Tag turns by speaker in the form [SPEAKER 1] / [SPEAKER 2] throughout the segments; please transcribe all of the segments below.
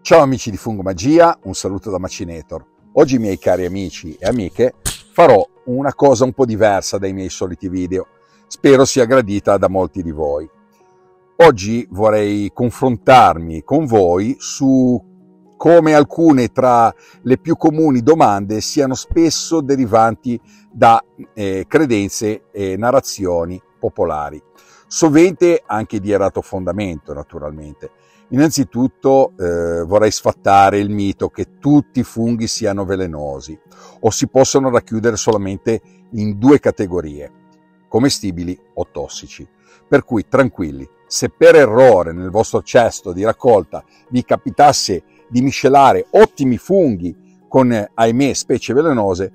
[SPEAKER 1] Ciao amici di Fungomagia, un saluto da Macinator. Oggi, miei cari amici e amiche, farò una cosa un po' diversa dai miei soliti video. Spero sia gradita da molti di voi. Oggi vorrei confrontarmi con voi su come alcune tra le più comuni domande siano spesso derivanti da credenze e narrazioni popolari, sovente anche di errato fondamento, naturalmente. Innanzitutto vorrei sfatare il mito che tutti i funghi siano velenosi o si possono racchiudere solamente in due categorie, commestibili o tossici. Per cui tranquilli, se per errore nel vostro cesto di raccolta vi capitasse di miscelare ottimi funghi con, ahimè, specie velenose,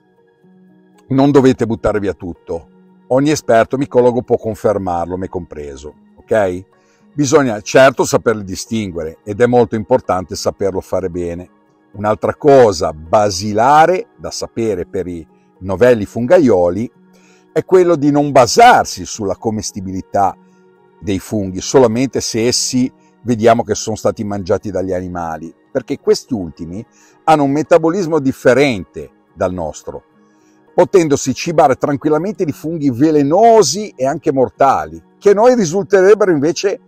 [SPEAKER 1] non dovete buttare via tutto. Ogni esperto micologo può confermarlo, me compreso, ok? Bisogna certo saperli distinguere ed è molto importante saperlo fare bene. Un'altra cosa basilare da sapere per i novelli fungaioli è quello di non basarsi sulla commestibilità dei funghi solamente se essi vediamo che sono stati mangiati dagli animali, perché questi ultimi hanno un metabolismo differente dal nostro, potendosi cibare tranquillamente di funghi velenosi e anche mortali, che a noi risulterebbero invece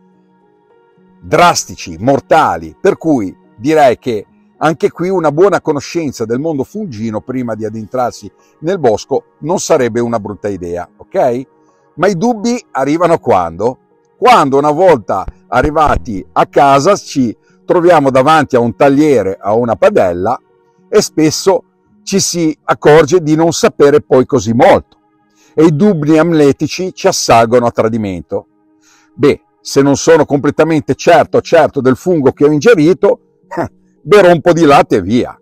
[SPEAKER 1] drastici, mortali, per cui direi che anche qui una buona conoscenza del mondo fungino prima di addentrarsi nel bosco non sarebbe una brutta idea, ok? Ma i dubbi arrivano quando? Quando una volta arrivati a casa ci troviamo davanti a un tagliere, a una padella e spesso ci si accorge di non sapere poi così molto e i dubbi amletici ci assalgono a tradimento. Beh, se non sono completamente certo del fungo che ho ingerito, berò un po' di latte e via.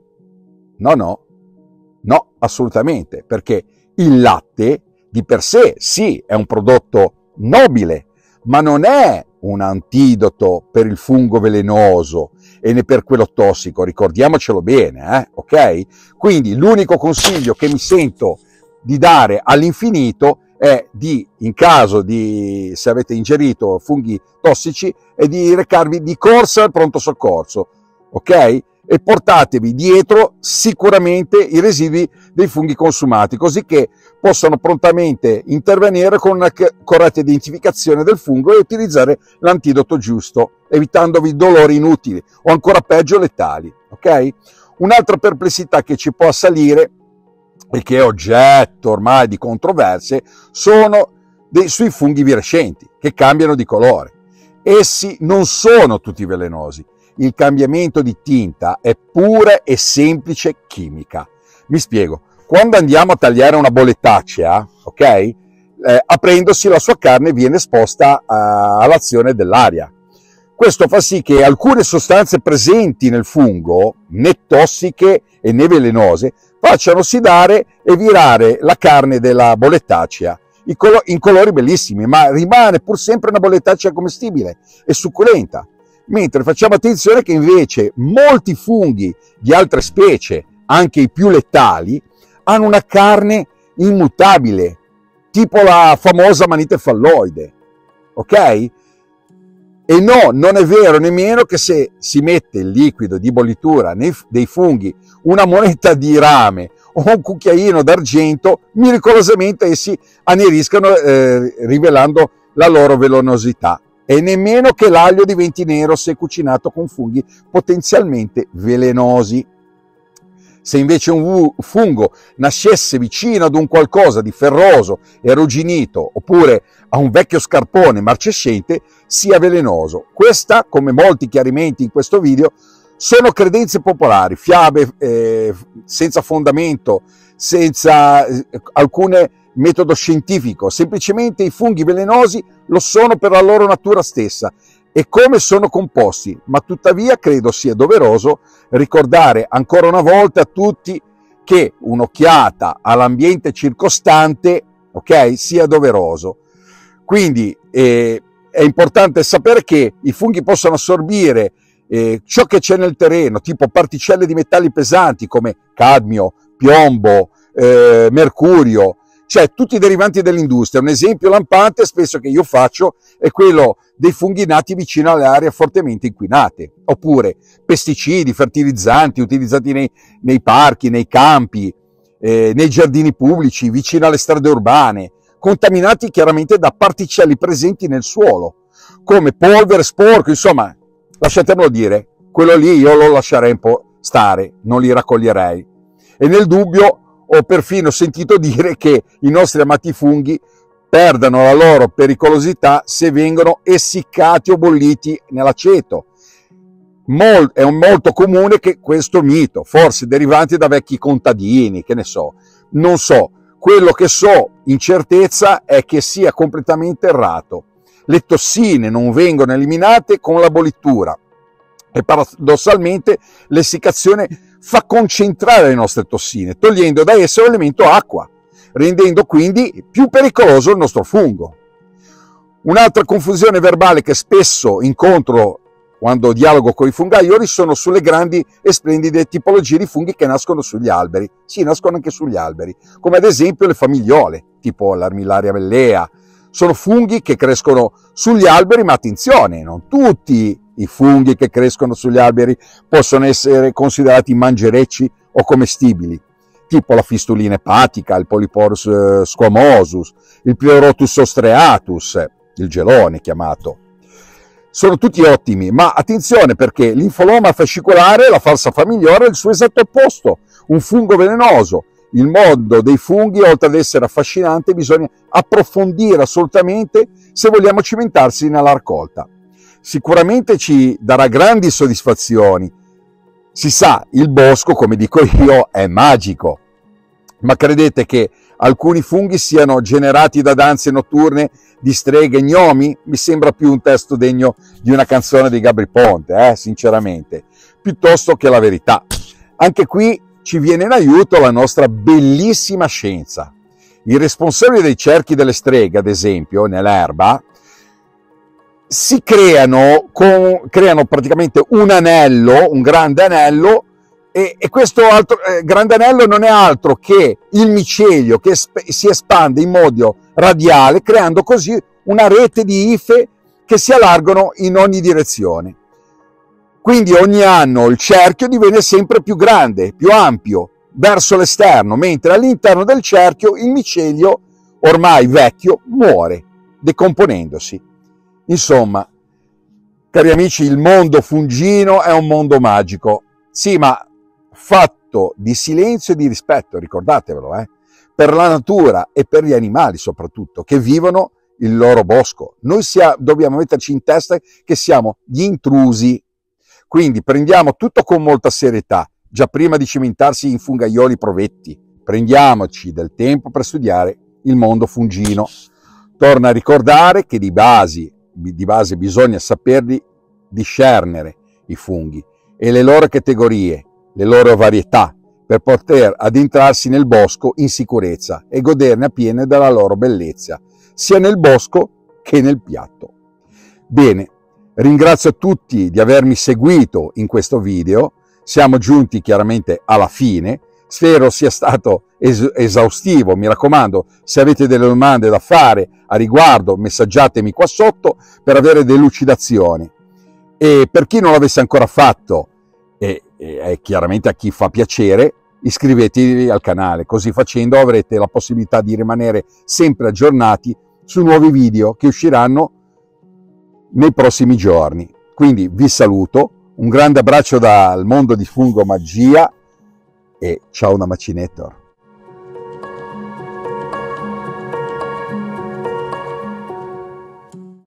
[SPEAKER 1] No, assolutamente, perché il latte di per sé sì è un prodotto nobile, ma non è un antidoto per il fungo velenoso e né per quello tossico, ricordiamocelo bene, ok? Quindi l'unico consiglio che mi sento di dare all'infinito è in caso di, se avete ingerito funghi tossici, è di recarvi di corsa al pronto soccorso, ok? E portatevi dietro sicuramente i residui dei funghi consumati, così che possano prontamente intervenire con una corretta identificazione del fungo e utilizzare l'antidoto giusto, evitandovi dolori inutili o ancora peggio letali, ok? Un'altra perplessità che ci può assalire e che è oggetto ormai di controversie sono sui funghi virescenti che cambiano di colore. Essi non sono tutti velenosi. Il cambiamento di tinta è pura e semplice chimica. Mi spiego. Quando andiamo a tagliare una boletacea, ok? Aprendosi la sua carne viene esposta all'azione dell'aria. Questo fa sì che alcune sostanze presenti nel fungo, né tossiche e né velenose, facciano ossidare e virare la carne della boletacea in colori bellissimi, ma rimane pur sempre una boletacea commestibile e succulenta. Mentre facciamo attenzione che invece molti funghi di altre specie, anche i più letali, hanno una carne immutabile, tipo la famosa manite falloide, ok? E no, non è vero nemmeno che se si mette il liquido di bollitura dei funghi, una moneta di rame o un cucchiaino d'argento, miracolosamente essi anneriscano rivelando la loro velenosità. E nemmeno che l'aglio diventi nero se cucinato con funghi potenzialmente velenosi. Se invece un fungo nascesse vicino ad un qualcosa di ferroso e arrugginito, oppure a un vecchio scarpone marcescente, sia velenoso. Questa, come molti chiarimenti in questo video, sono credenze popolari, fiabe senza fondamento, senza alcun metodo scientifico. Semplicemente i funghi velenosi lo sono per la loro natura stessa e come sono composti, ma tuttavia credo sia doveroso ricordare ancora una volta a tutti che un'occhiata all'ambiente circostante, ok, sia doveroso. Quindi è importante sapere che i funghi possono assorbire ciò che c'è nel terreno, tipo particelle di metalli pesanti come cadmio, piombo, mercurio, cioè tutti i derivanti dell'industria. Un esempio lampante spesso che io faccio è quello dei funghi nati vicino alle aree fortemente inquinate, oppure pesticidi, fertilizzanti utilizzati nei parchi, nei campi, nei giardini pubblici, vicino alle strade urbane, contaminati chiaramente da particelle presenti nel suolo, come polvere, sporco, insomma, lasciatemelo dire, quello lì io lo lascerei un po' stare, non li raccoglierei. E nel dubbio ho perfino sentito dire che i nostri amati funghi perdano la loro pericolosità se vengono essiccati o bolliti nell'aceto. È molto comune che questo mito, forse derivante da vecchi contadini, che ne so, non so. Quello che so in certezza è che sia completamente errato. Le tossine non vengono eliminate con la bollitura e paradossalmente l'essiccazione fa concentrare le nostre tossine, togliendo da esso l'elemento acqua, rendendo quindi più pericoloso il nostro fungo. Un'altra confusione verbale che spesso incontro quando dialogo con i fungaioli sono sulle grandi e splendide tipologie di funghi che nascono sugli alberi. Sì, nascono anche sugli alberi, come ad esempio le famigliole, tipo l'Armillaria bellea. Sono funghi che crescono sugli alberi, ma attenzione, non tutti i funghi che crescono sugli alberi possono essere considerati mangerecci o commestibili, tipo la fistulina epatica, il Polyporus squamosus, il Pleurotus ostreatus, il gelone chiamato. Sono tutti ottimi, ma attenzione perché l'infoloma fascicolare, la falsa famigliora, è il suo esatto opposto, un fungo velenoso. Il mondo dei funghi, oltre ad essere affascinante, bisogna approfondire assolutamente se vogliamo cimentarsi nella raccolta. Sicuramente ci darà grandi soddisfazioni. Si sa, il bosco, come dico io, è magico, ma credete che alcuni funghi siano generati da danze notturne di streghe e gnomi? Mi sembra più un testo degno di una canzone di Gabry Ponte, sinceramente, piuttosto che la verità. Anche qui ci viene in aiuto la nostra bellissima scienza. I responsabili dei cerchi delle streghe, ad esempio, nell'erba, si creano praticamente un anello, un grande anello, e questo grande anello non è altro che il micelio che si espande in modo radiale, creando così una rete di ife che si allargano in ogni direzione. Quindi ogni anno il cerchio diviene sempre più grande, più ampio, verso l'esterno, mentre all'interno del cerchio il micelio, ormai vecchio, muore, decomponendosi. Insomma, cari amici, il mondo fungino è un mondo magico. Sì, ma fatto di silenzio e di rispetto, ricordatevelo, per la natura e per gli animali soprattutto, che vivono il loro bosco. Noi dobbiamo metterci in testa che siamo gli intrusi. Quindi prendiamo tutto con molta serietà, già prima di cimentarsi in fungaioli provetti. Prendiamoci del tempo per studiare il mondo fungino. Torno a ricordare che di base bisogna saperli discernere i funghi e le loro categorie, le loro varietà, per poter addentrarsi nel bosco in sicurezza e goderne appieno della loro bellezza, sia nel bosco che nel piatto. Bene. Ringrazio tutti di avermi seguito in questo video, siamo giunti chiaramente alla fine, spero sia stato esaustivo, mi raccomando, se avete delle domande da fare a riguardo messaggiatemi qua sotto per avere delucidazioni. E per chi non l'avesse ancora fatto, e chiaramente a chi fa piacere, iscrivetevi al canale, così facendo avrete la possibilità di rimanere sempre aggiornati su nuovi video che usciranno nei prossimi giorni. Quindi vi saluto, un grande abbraccio dal mondo di Fungo Magia e ciao da Macinator.